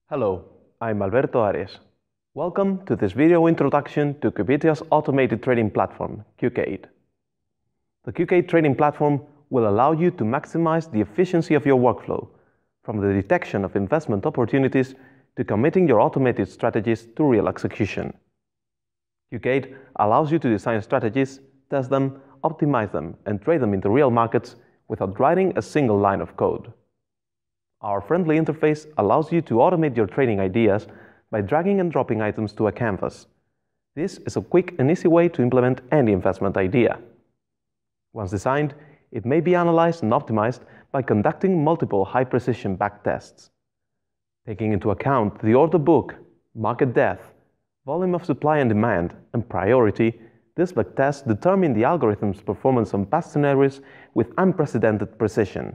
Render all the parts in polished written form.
Hello, I'm Alberto Arias. Welcome to this video introduction to Qbitia's automated trading platform, Qcaid. The Qcaid trading platform will allow you to maximize the efficiency of your workflow, from the detection of investment opportunities to committing your automated strategies to real execution. Qcaid allows you to design strategies, test them, optimize them, and trade them into real markets without writing a single line of code. Our friendly interface allows you to automate your trading ideas by dragging and dropping items to a canvas. This is a quick and easy way to implement any investment idea. Once designed, it may be analyzed and optimized by conducting multiple high-precision backtests. Taking into account the order book, market depth, volume of supply and demand, and priority, this backtest determines the algorithm's performance on past scenarios with unprecedented precision.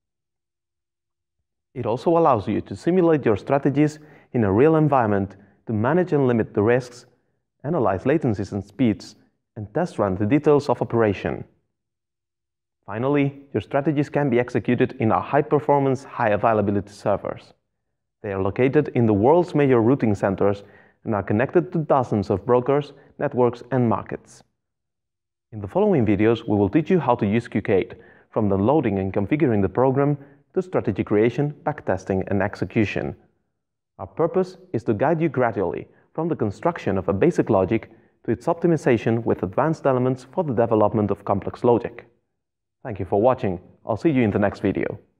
It also allows you to simulate your strategies in a real environment to manage and limit the risks, analyze latencies and speeds, and test run the details of operation. Finally, your strategies can be executed in our high-performance, high-availability servers. They are located in the world's major routing centers and are connected to dozens of brokers, networks, and markets. In the following videos, we will teach you how to use Qcaid, from downloading and configuring the program to strategy creation, backtesting, and execution. Our purpose is to guide you gradually from the construction of a basic logic to its optimization with advanced elements for the development of complex logic. Thank you for watching. I'll see you in the next video.